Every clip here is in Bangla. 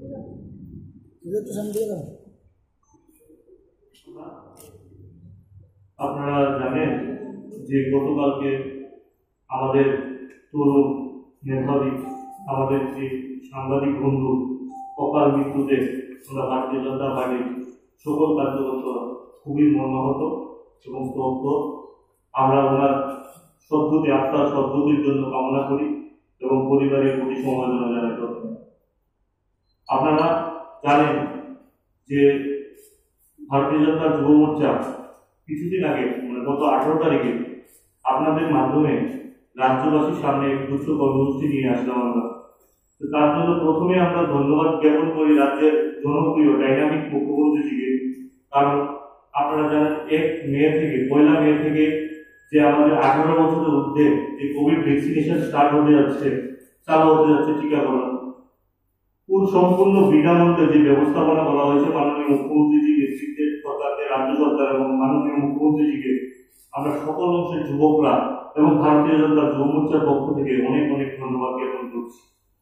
আপনারা জানেন যে গতকালকে আমাদের তরুণ মেধাবী আমাদের যে সাংবাদিক বন্ধু অকাল মৃত্যুতে আমরা ভারতীয় জনতা পার্টির সকল কার্যকর্তা খুবই মর্মাহত এবং স্তব্ধ। আমরা ওনার সদ্গতি আত্মার সদ্গতির জন্য কামনা করি এবং পরিবারের প্রতি সমবেদনা জানাই। আপনারা জানেন যে ভারতীয় জনতা যুব মোর্চা কিছুদিন আগে গত 18 তারিখে আপনাদের মাধ্যমে রাজ্যবাসীর সামনে এক উচ্চ কর্মসূচি নিয়ে আসলাম আমরা। তো তার জন্য প্রথমে আমরা ধন্যবাদ জ্ঞাপন করি রাজ্যের জনপ্রিয় ডাইনামিক মুখ্যমন্ত্রীজিকে। কারণ আপনারা জানেন 1 মে থেকে যে আমাদের 18 বছরের ঊর্ধ্বে যে কোভিড ভ্যাকসিনেশন স্টার্ট হতে যাচ্ছে, চালু হতে যাচ্ছে টিকাকরণ, সম্পূর্ণ বিনামূল্যে যে ব্যবস্থাপনা করা হয়েছে মাননীয় মুখ্যমন্ত্রীজির নেতৃত্বে সরকারকে, রাজ্য সরকার এবং মাননীয় মুখ্যমন্ত্রীজিকে আমরা সকল অংশের যুবকরা এবং ভারতীয় জনতা যুব মোর্চার পক্ষ থেকে অনেক অনেক ধন্যবাদ জ্ঞাপন করছি।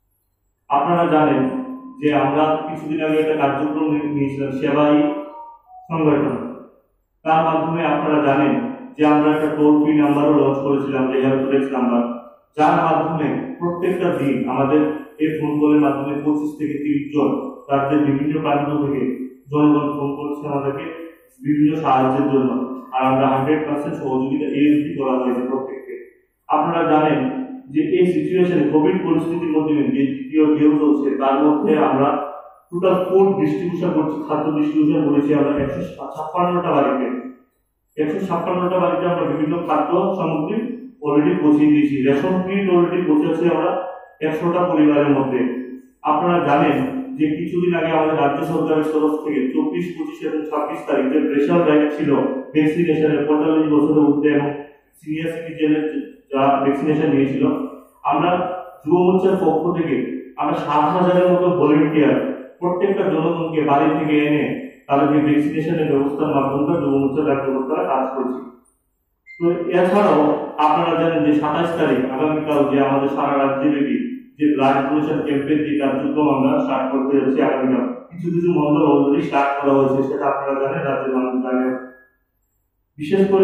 আপনারা জানেন যে আমরা কিছুদিন আগে একটা কার্যক্রম নিয়েছিলাম সেবাই সংগঠন, তার মাধ্যমে আপনারা জানেন যে আমরা একটা টোল ফ্রি নাম্বারও লঞ্চ করেছিলাম, যে হেল্পলাইন নাম্বার, যার মাধ্যমে প্রত্যেকটা দিন আমাদের এই ফোন কলের মাধ্যমে 25 থেকে 30 জন রাজ্যের বিভিন্ন প্রান্ত থেকে জনগণ ফোন করছে আমাদেরকে বিভিন্ন সাহায্যের জন্য। আর আমরা 100% সহযোগিতা এই করা হয়েছে প্রত্যেককে। আপনারা জানেন যে এই সিচুয়েশনে কোভিড পরিস্থিতির মধ্যে যে দ্বিতীয় ঢেউ চলছে, তার মধ্যে আমরা টোটাল ফুড ডিস্ট্রিবিউশন করছি, খাদ্য ডিস্ট্রিবিউশন করেছি আমরা 156টা বাড়িতে। 156টা বাড়িতে আমরা বিভিন্ন খাদ্য সামগ্রী অলরেডি পৌঁছে দিয়েছি। রেশন কিট অলরেডি পৌঁছেছি আমরা 100টা পরিবারের মধ্যে। আপনারা জানেন যে কিছুদিন আগে আমাদের রাজ্য সরকারের তরফ থেকে 24, 25 এবং 26 তারিখ যে প্রেশার ড্রাইভ ছিল ভ্যাকসিনেশনের 45 বছরের ঊর্ধ্বে এবং সিনিয়র সিটিজেনের যারা ভ্যাকসিনেশন নিয়েছিল, আমরা যুব মোর্চার পক্ষ থেকে আমরা 7,000-এর মতো ভলেন্টিয়ার প্রত্যেকটা জনগণকে বাড়ি থেকে এনে তাদেরকে ভ্যাকসিনেশনের ব্যবস্থার মাধ্যমে যুব মোর্চার কার্যকর্তারা কাজ করছি। তো এছাড়াও আপনারা জানেন যে 27 তারিখ আগামীকাল যে আমাদের সারা রাজ্যব্যাপী যে ব্লাড ডোনেশন ক্যাম্পের যে কার্যক্রম আমরা স্টার্ট করতে যাচ্ছি আগামীকাল, কিছু কিছু মন্ডল অলরেডি স্টার্ট করা হয়েছে, সেটা আপনারা জানেন, রাজ্যের মানুষ জানেন। বিশেষ করে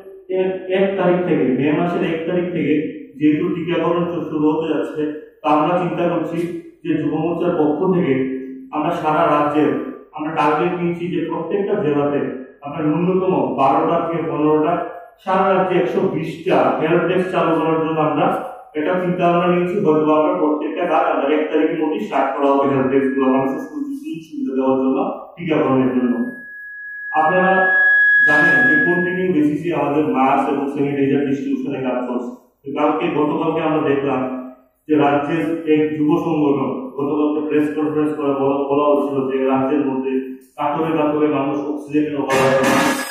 1 তারিখ থেকে, মে মাসের 1 তারিখ থেকে যেহেতু টিকাকরণ শুরু হতে যাচ্ছে, তা আমরা চিন্তা করছি যে যুব মোর্চার পক্ষ থেকে আমরা সারা রাজ্যের আমরা টার্গেট নিয়েছি যে প্রত্যেকটা জেলাতে আমরা ন্যূনতম 12টা থেকে 15টা, সারা রাজ্যে 120টা হেল্প ডেস্ক চালু করার জন্য আমরা এটা চিন্তা ভাবনা নিয়েছি। হয়তো আমরা প্রত্যেকটা কাজ আমরা 1 তারিখের মধ্যে স্টার্ট করা হবে হেল্প ডেস্ক গুলো মানুষের সুবিধা দেওয়ার জন্য, টিকাকরণের জন্য। আপনারা জানেন যে কন্টিনিউ বেসিসে আমাদের মাস্ক এবং স্যানিটাইজার ডিস্ট্রিবিউশনের কাজ চলছে। গতকালকে আমরা দেখলাম যে রাজ্যের এক যুব সংগঠন গতকালকে প্রেস কনফারেন্স করে বলা হচ্ছিল যে রাজ্যের মধ্যে কাতরে মানুষ অক্সিজেনের অভাব আছে।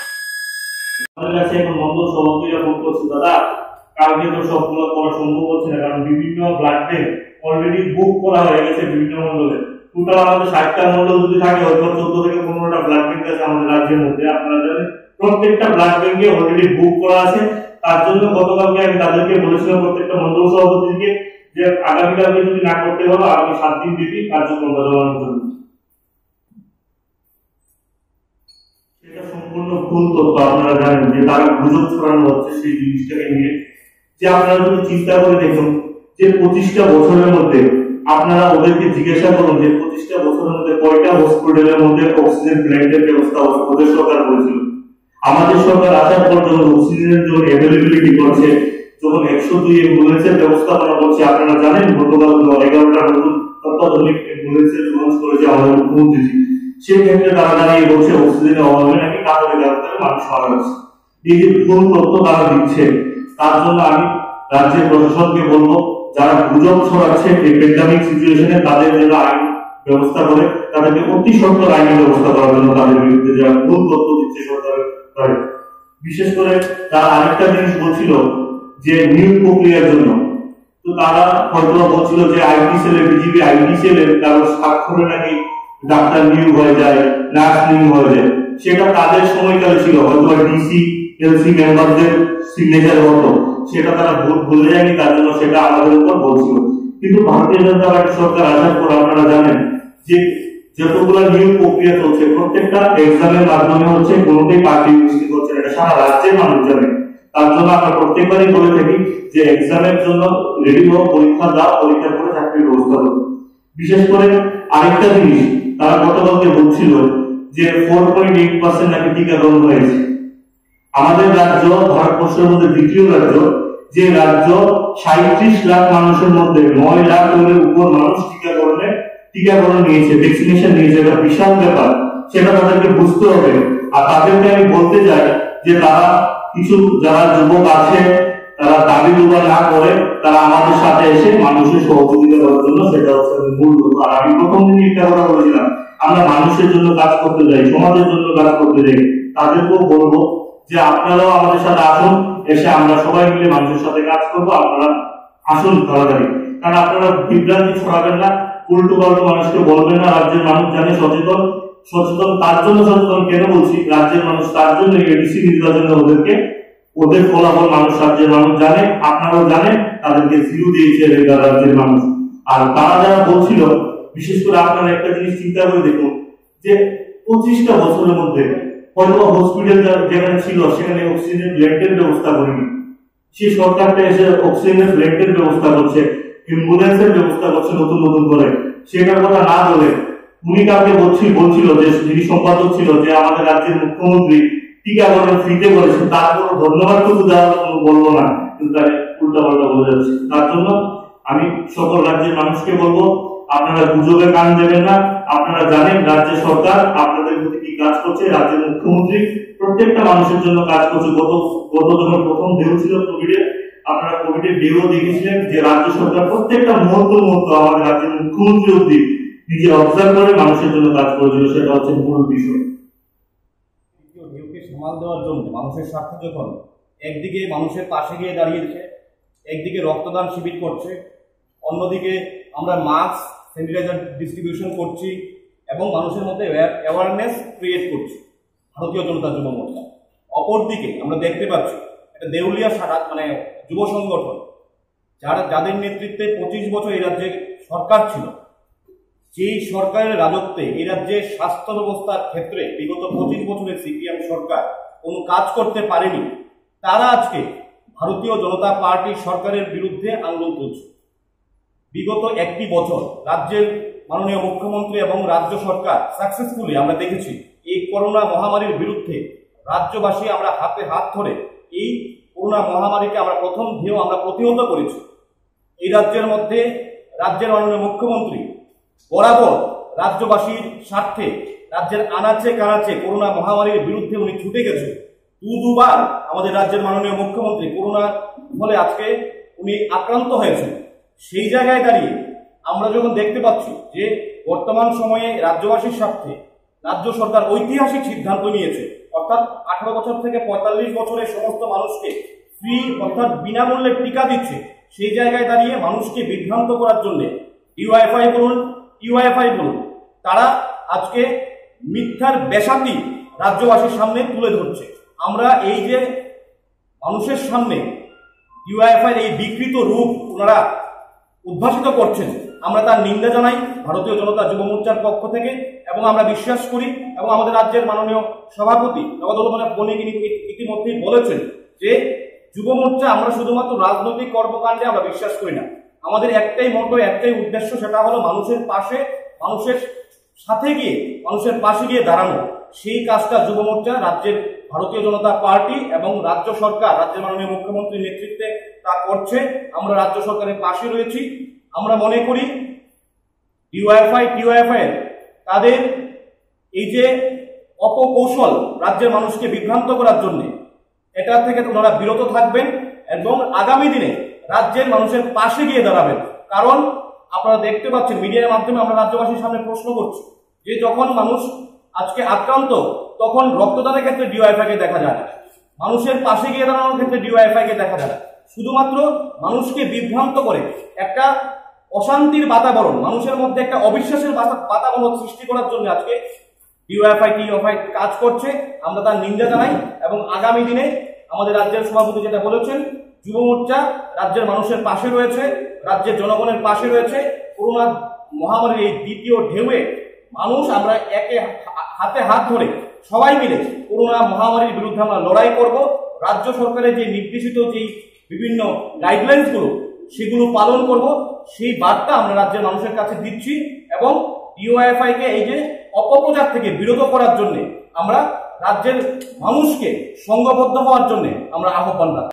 আমাদের কাছে এখন মন্ডল সভাপতিরা ফোন করছে, দাদা কালকে তো সবগুলো করা সম্ভব হচ্ছে না, কারণ বিভিন্ন ব্লাড ব্যাংক অলরেডি বুক করা হয়ে গেছে বিভিন্ন মন্ডলে। টোটাল আমাদের 60টা মন্ডল যদি থাকে, হয়তো 14 থেকে 15টা ব্লাড ব্যাংক আছে আমাদের রাজ্যের মধ্যে। আপনারা জানেন প্রত্যেকটা ব্লাড ব্যাংকে অলরেডি বুক করা আছে। তার জন্য গতকালকে আমি তাদেরকে বলেছিলাম প্রত্যেকটা মন্ডল সভাপতিকে যে আগামীকালকে যদি না করতে পারো আগামী 7 দিন ব্যাপী কার্যক্রম চালানোর জন্য। সেটা সম্পূর্ণ ভুল তথ্য। আপনারা জানেন যে তারা গুজব ছড়ানো হচ্ছে সেই জিনিসটাকে নিয়ে। যে আপনারা যদি চিন্তা করে দেখুন যে 25টা বছরের মধ্যে আপনারা ওদেরকে জিজ্ঞাসা করুন যে 25টা বছরের মধ্যে কয়টা হসপিটালের মধ্যে অক্সিজেন প্ল্যান্টের ব্যবস্থা ওদের সরকার করেছিল। আমাদের সরকার আসার পর যখন অক্সিজেনের জন্য অ্যাভেলেবিলিটি করছে, যখন 102 অ্যাম্বুলেন্সের ব্যবস্থাপনা করছে, আপনারা জানেন গতকাল 11টা নতুন অত্যাধুনিক অ্যাম্বুলেন্সের লঞ্চ করেছে আমাদের মুখ্যমন্ত্রীজি। সেই ক্ষেত্রে তারা দাঁড়িয়ে বলছে অক্সিজেনের অভাবে নাকি কাতরে মানুষ মারা যাচ্ছে। এই যে ভুল তথ্য তারা দিচ্ছে, তার জন্য আমি রাজ্যের প্রশাসনকে বলবো যারা গুজব ছড়াচ্ছে এই প্যান্ডেমিক সিচুয়েশনে, তাদের জন্য আইন ব্যবস্থা করে তাদেরকে অতি সত্বর আইনি ব্যবস্থা করার জন্য তাদের বিরুদ্ধে যারা ভুল তথ্য দিচ্ছে সরকারের। বিশেষ করে তারা আরেকটা জিনিস বলছিল যে নিয়োগ প্রক্রিয়ার জন্য, তো তারা হয়তো বলছিল যে আইটি সেলে, বিজিবি আইটি সেলের কারো স্বাক্ষরে নাকি ডাক্তার নিয়োগ হয়ে যায়, নার্স নিয়োগ হয়ে যায়। সেটা তাদের সময়কালে ছিল, হয়তো ডিসি এলসি মেম্বারদের সিগনেচার হতো, সেটা তারা ভুলে যায়নি, তার জন্য সেটা আমাদের উপর বলছিল। কিন্তু ভারতীয় জনতা পার্টি সরকার আসার পর আপনারা জানেন যে যতগুলো নিয়োগ প্রক্রিয়া চলছে প্রত্যেকটা এক্সামের মাধ্যমে হচ্ছে কোনোটাই পার্টি বৃষ্টি করছে, এটা সারা রাজ্যের মানুষ জানে। তার জন্য আমরা প্রত্যেকবারই বলে থাকি যে এক্সামের জন্য রেডি হওয়া, পরীক্ষা দাও, পরীক্ষার পরে চাকরির ব্যবস্থা করো। বিশেষ করে আরেকটা জিনিস তারা গতকালকে বলছিল যে 4.8% নাকি টিকাকরণ হয়েছে। আমাদের রাজ্য ভারতবর্ষের মধ্যে দ্বিতীয় রাজ্য, যে রাজ্য 37 লাখ মানুষের মধ্যে 9 লাখের উপর মানুষ টিকাকরণ নিয়েছে, ভ্যাকসিনেশন নিয়েছে। এটা বিশাল ব্যাপার, সেটা তাদেরকে বুঝতে হবে। আর তাদেরকে আমি বলতে চাই যে তারা কিছু যারা যুবক আছে তারা দাবি দুবা না করে তারা আমাদের সাথে এসে মানুষের সহযোগিতা করার জন্য, সেটা হচ্ছে মূল লক্ষ্য। আর আমি প্রথম দিনই একটা কথা বলেছিলাম, আমরা মানুষের জন্য কাজ করতে যাই, সমাজের জন্য কাজ করতে যাই। তাদেরকেও বলবো যে আপনারাও আমাদের সাথে আসুন, এসে আমরা সবাই মিলে মানুষের সাথে কাজ করবো। আপনারা আসুন তাড়াতাড়ি, কারণ আপনারা বিভ্রান্তি ছড়াবেন না, উল্টো পাল্টো মানুষকে বলবেন না। রাজ্যের মানুষ জানে সচেতন, তার জন্য সচেতন কেন বলছি, রাজ্যের মানুষ তার জন্য এডিসি নির্বাচনে ওদের ফলাফল মানুষ, রাজ্যের মানুষ জানে, আপনারাও জানেন, তাদেরকে জিরো দিয়েছে রাজ্যের মানুষ। আর তারা যারা বলছিল, বিশেষ করে আপনারা একটা জিনিস চিন্তা করে দেখুন যে 25টা বছরের মধ্যে হয়তো হসপিটাল যেখানে ছিল সেখানে অক্সিজেন প্ল্যান্টের ব্যবস্থা করেনি, সেই সরকারটা এসে অক্সিজেনের প্ল্যান্টের ব্যবস্থা করছে, অ্যাম্বুলেন্সের ব্যবস্থা করছে নতুন নতুন করে। সেটার কথা না বলে উনি কাউকে বলছিল যে যিনি সম্পাদক ছিল যে আমাদের রাজ্যের মুখ্যমন্ত্রী টিকাকরণ ফ্রিতে করেছেন, তারপর ধন্যবাদ টুকু দেওয়ার কোনো বলবো না, কিন্তু তাকে উল্টা পাল্টা বলে যাচ্ছে। তার জন্য আমি সকল রাজ্যের মানুষকে বলবো, আপনারা গুজবে কান দেবেন না। আপনারা জানেন রাজ্য সরকার আপনাদের প্রতি কি কাজ করছে, রাজ্যের মুখ্যমন্ত্রী প্রত্যেকটা মানুষের জন্য কাজ করছে। গত যখন প্রথম ঢেউ ছিল কোভিডের, আপনারা কোভিডের ঢেউ দেখেছিলেন যে রাজ্য সরকার প্রত্যেকটা মুহূর্ত আমাদের রাজ্যের মুখ্যমন্ত্রী অব্দি নিজে অবজার্ভ করে মানুষের জন্য কাজ করেছিল, সেটা হচ্ছে মূল বিষয়। ঢেউকে সামাল দেওয়ার জন্য মানুষের স্বার্থে যখন একদিকে মানুষের পাশে গিয়ে দাঁড়িয়েছে, একদিকে রক্তদান শিবির করছে, অন্যদিকে আমরা মাস্ক স্যানিটাইজার ডিস্ট্রিবিউশন করছি এবং মানুষের মধ্যে অ্যাওয়ারনেস ক্রিয়েট করছি ভারতীয় জনতা যুব মোর্চা। অপরদিকে আমরা দেখতে পাচ্ছি একটা দেউলিয়া যুব সংগঠন যাদের নেতৃত্বে 25 বছর এই রাজ্যে সরকার ছিল, যেই সরকারের রাজত্বে এই রাজ্যে স্বাস্থ্য ব্যবস্থার ক্ষেত্রে বিগত 25 বছরের সিপিএম সরকার কোনো কাজ করতে পারেনি, তারা আজকে ভারতীয় জনতা পার্টি সরকারের বিরুদ্ধে আন্দোলন তুলছে। বিগত একটি বছর রাজ্যের মাননীয় মুখ্যমন্ত্রী এবং রাজ্য সরকার সাকসেসফুলি আমরা দেখেছি এই করোনা মহামারীর বিরুদ্ধে রাজ্যবাসী আমরা হাতে হাত ধরে এই করোনা মহামারীকে আমরা প্রথম ঢেউ আমরা প্রতিহত করেছি। এই রাজ্যের মধ্যে রাজ্যের মাননীয় মুখ্যমন্ত্রী বরাবর রাজ্যবাসীর স্বার্থে রাজ্যের আনাচে কানাচে করোনা মহামারীর বিরুদ্ধে উনি ছুটে গেছে। দুবার আমাদের রাজ্যের মাননীয় মুখ্যমন্ত্রী করোনার ফলে আজকে উনি আক্রান্ত হয়েছেন। সেই জায়গায় দাঁড়িয়ে আমরা যখন দেখতে পাচ্ছি যে বর্তমান সময়ে রাজ্যবাসীর স্বার্থে রাজ্য সরকার ঐতিহাসিক সিদ্ধান্ত নিয়েছে, অর্থাৎ 18 বছর থেকে 45 বছরের সমস্ত মানুষকে ফ্রি অর্থাৎ বিনামূল্যে টিকা দিচ্ছে, সেই জায়গায় দাঁড়িয়ে মানুষকে বিভ্রান্ত করার জন্য ডিওয়াইএফআই বলুন, টিওয়াইএফআই বলুন, তারা আজকে মিথ্যার বেসাতি রাজ্যবাসীর সামনে তুলে ধরছে। আমরা এই যে মানুষের সামনে ডিওয়াইএফআই এই বিকৃত রূপ ওনারা উদ্ভাসিত করছেন, আমরা তার নিন্দা জানাই ভারতীয় জনতা যুব মোর্চার পক্ষ থেকে। এবং আমরা বিশ্বাস করি এবং আমাদের রাজ্যের মাননীয় সভাপতি জগদলবনে বণিক ইতিমধ্যেই বলেছেন যে যুব মোর্চা আমরা শুধুমাত্র রাজনৈতিক কর্মকাণ্ডে আমরা বিশ্বাস করি না, আমাদের একটাই মোটো, একটাই উদ্দেশ্য, সেটা হলো মানুষের পাশে, মানুষের সাথে গিয়ে, মানুষের পাশে গিয়ে দাঁড়ানো। সেই কাজটা যুব মোর্চা রাজ্যের ভারতীয় জনতা পার্টি এবং রাজ্য সরকার রাজ্যের মাননীয় মুখ্যমন্ত্রীর নেতৃত্বে তা করছে। আমরা রাজ্য সরকারের পাশে রয়েছি। আমরা মনে করি ডিওয়াইএফআই টিওয়াইএফআই তাদের এই যে অপকৌশল রাজ্যের মানুষকে বিভ্রান্ত করার জন্য, এটা থেকে ওনারা বিরত থাকবেন এবং আগামী দিনে রাজ্যের মানুষের পাশে গিয়ে দাঁড়াবেন। কারণ আপনারা দেখতে পাচ্ছেন মিডিয়ার মাধ্যমে আমরা রাজ্যবাসীর সামনে প্রশ্ন করছি যে যখন মানুষ আজকে আক্রান্ত তখন রক্তদানের ক্ষেত্রে ডিওয়াইএফআইকে দেখা যায় না, মানুষের পাশে গিয়ে দাঁড়ানোর ক্ষেত্রে ডিওয়াইএফআইকে দেখা যায় না। শুধুমাত্র মানুষকে বিভ্রান্ত করে একটা অশান্তির বাতাবরণ, মানুষের মধ্যে একটা অবিশ্বাসের বাতাবরণ সৃষ্টি করার জন্য আজকে ডিওয়াইএফআই টিওয়াইএফআই কাজ করছে। আমরা তার নিন্দা জানাই এবং আগামী দিনে আমাদের রাজ্যের সভাপতি যেটা বলেছেন, যুব মোর্চা রাজ্যের মানুষের পাশে রয়েছে, রাজ্যের জনগণের পাশে রয়েছে। করোনা মহামারীর এই দ্বিতীয় ঢেউয়ে মানুষ আমরা একে হাতে হাত ধরে সবাই মিলে করোনা মহামারীর বিরুদ্ধে আমরা লড়াই করব। রাজ্য সরকারের যে নির্দেশিত যে বিভিন্ন গাইডলাইন্সগুলো সেগুলো পালন করব, সেই বার্তা আমরা রাজ্যের মানুষের কাছে দিচ্ছি এবং ডিওয়াইএফআই কে এই যে অপপ্রচার থেকে বিরত করার জন্য আমরা রাজ্যের মানুষকে সংঘবদ্ধ হওয়ার জন্য আমরা আহ্বান রাখি।